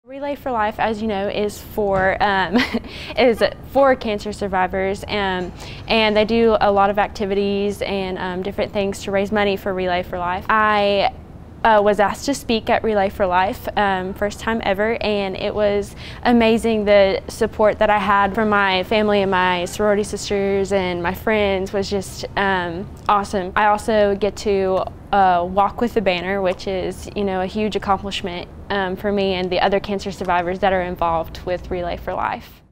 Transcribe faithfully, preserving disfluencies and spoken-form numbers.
Relay for Life, as you know, is for um, is for cancer survivors, um, and they do a lot of activities and um, different things to raise money for Relay for Life. I uh, was asked to speak at Relay for Life, um, first time ever, and it was amazing. The support that I had from my family and my sorority sisters and my friends was just um, awesome. I also get to uh, walk with the banner, which is, you know, a huge accomplishment Um, for me and the other cancer survivors that are involved with Relay for Life.